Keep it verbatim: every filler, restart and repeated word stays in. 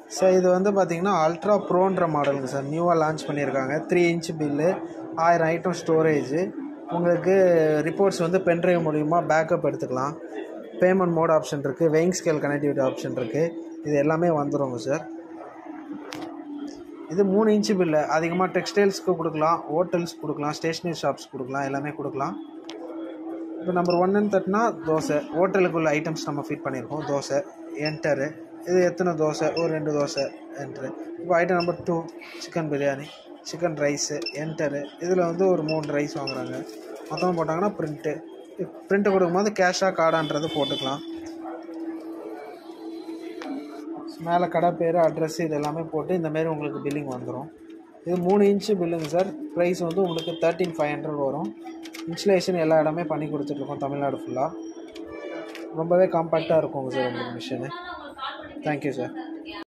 Sir இது வந்து பார்த்தீங்கன்னா அல்ட்ரா ப்ரோன்ற மாடலுங்க சார். நியூவாக லான்ச் பண்ணியிருக்காங்க. த்ரீ இன்ச் பில்லு, ஆயிரம் ஐட்டம் ஸ்டோரேஜு. உங்களுக்கு ரிப்போர்ட்ஸ் வந்து பென்ட்ரைவ் மூலிமா பேக்கப் எடுத்துக்கலாம். பேமெண்ட் மோட் ஆப்ஷன் இருக்குது, வெயிங் ஸ்கேல் கனெக்டிவிட்டி ஆப்ஷன் இருக்குது. இது எல்லாமே வந்துடுங்க சார். இது மூணு இன்ச்சு பில்லு. அதிகமாக டெக்ஸ்டைல்ஸ்க்கு கொடுக்கலாம், ஹோட்டல்ஸ் கொடுக்கலாம், ஸ்டேஷ்னரி ஷாப்ஸ் கொடுக்கலாம், எல்லாமே கொடுக்கலாம். இப்போ நம்பர் ஒன்றுன்னு தட்டினா தோசை, ஹோட்டலுக்குள்ள ஐட்டம்ஸ் நம்ம ஃபிட் பண்ணியிருக்கோம். தோசை என்டரு, இது எத்தனை தோசை, ஒரு ரெண்டு தோசை என்ட்ரு. இப்போ item number two chicken biryani, chicken rice enter. இதில் வந்து ஒரு மூணு ரைஸ் வாங்குறாங்க. மொத்தமாக போட்டாங்கன்னா ப்ரிண்ட்டு ப்ரிண்ட்டு கொடுக்கும்போது கேஷாக கார்டான்றது போட்டுக்கலாம். மேலே கடை பேர், அட்ரஸ் இது எல்லாமே போட்டு இந்தமாரி உங்களுக்கு பில்லிங் வந்துடும். இது மூணு இன்ச்சு பில்லுங்க சார். ப்ரைஸ் வந்து உங்களுக்கு தேர்ட்டின் ஃபைவ் ஹண்ட்ரட் வரும். இன்ஸ்டலேஷன் எல்லா இடமே பண்ணி கொடுத்துட்ருக்கோம் தமிழ்நாடு ஃபுல்லாக. ரொம்பவே காம்பேக்டாக இருக்குங்க சார் உங்களுக்கு மிஷினு. Thank you sir.